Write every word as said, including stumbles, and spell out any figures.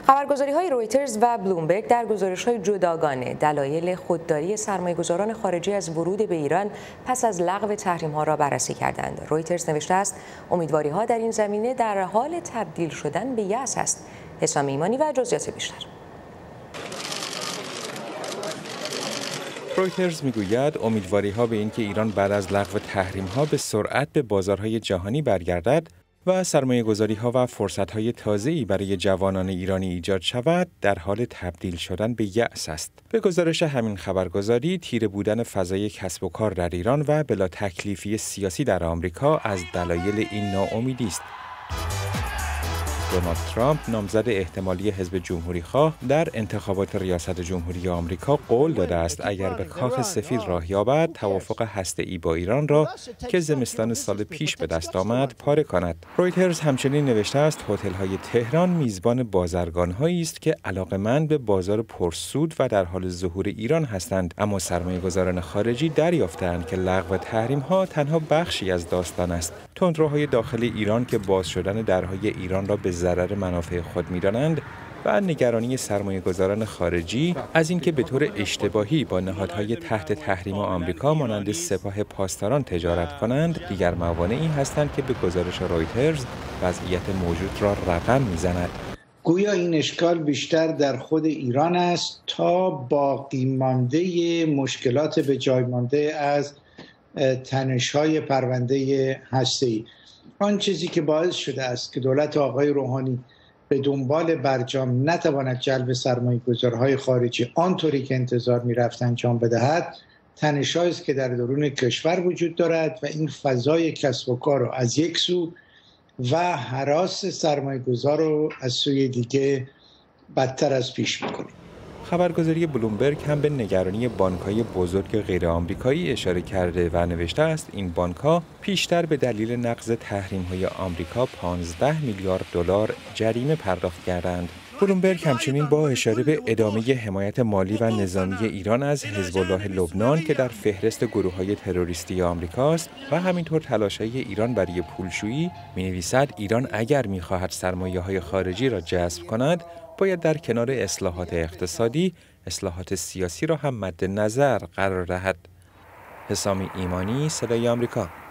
خبرگزاری‌های رویترز و بلومبرگ در گزارش‌های جداگانه دلایل خودداری سرمایه‌گذاران خارجی از ورود به ایران پس از لغو تحریم‌ها را بررسی کردند. رویترز نوشته است امیدواری‌ها در این زمینه در حال تبدیل شدن به یأس است. حسام ایمانی و جزئیات بیشتر. رویترز میگوید امیدواری‌ها به اینکه ایران بعد از لغو تحریم‌ها به سرعت به بازارهای جهانی برگردد و سرمایه‌گذاری‌ها و فرصت‌های تازه‌ای برای جوانان ایرانی ایجاد شود، در حال تبدیل شدن به یأس است. به گزارش همین خبرگزاری، تیره بودن فضای کسب و کار در ایران و بلا تکلیفی سیاسی در آمریکا از دلایل این ناامیدی است. دونالد ترامپ، نامزد احتمالی حزب جمهوری‌خواه، در انتخابات ریاست جمهوری آمریکا قول داده است اگر به کاخ سفید راه یابد، توافق هسته‌ای با ایران را که زمستان سال پیش به دست آمد، پاره کند. رویترز همچنین نوشته است هتل‌های تهران میزبان بازرگان‌هایی است که علاقه‌مند به بازار پرسود و در حال ظهور ایران هستند، اما سرمایه‌گذاران خارجی دریافتند که لغو تحریم‌ها تنها بخشی از داستان است. تندروهای داخل ایران که باز شدن درهای ایران را به ضرر منافع خود می‌دانند و نگرانی سرمایه‌گذاران خارجی از اینکه به طور اشتباهی با نهادهای تحت تحریم آمریکا مانند سپاه پاسداران تجارت کنند، دیگر موانعی هستند که به گزارش رویترز وضعیت موجود را رقم می‌زند. گویا این اشکال بیشتر در خود ایران است تا باقی مانده مشکلات به جای مانده از تنش‌های پرونده هسته‌ای. آن چیزی که باعث شده است که دولت آقای روحانی به دنبال برجام نتواند جلب سرمایه‌گذارهای خارجی آنطوری که انتظار می‌رفت انجام بدهد، تنش‌هایی است که در درون کشور وجود دارد و این فضای کسب و کار را از یک سو و هراس سرمایه‌گذار رو از سوی دیگه بدتر از پیش می‌کنه. خبرگزاری بلومبرگ هم به نگرانی بانک‌های بزرگ غیر آمریکایی اشاره کرده و نوشته است این بانک‌ها پیشتر به دلیل نقض تحریم‌های آمریکا پانزده میلیارد دلار جریمه پرداخت کردند. بلومبرگ همچنین با اشاره به ادامه حمایت مالی و نظامی ایران از حزب الله لبنان که در فهرست گروه‌های تروریستی آمریکاست و همینطور تلاش‌های ایران برای پولشویی می‌نویسد ایران اگر می‌خواهد سرمایه‌های خارجی را جذب کند، باید در کنار اصلاحات اقتصادی، اصلاحات سیاسی را هم مد نظر قرار دهد. حسام ایمانی، صدای آمریکا.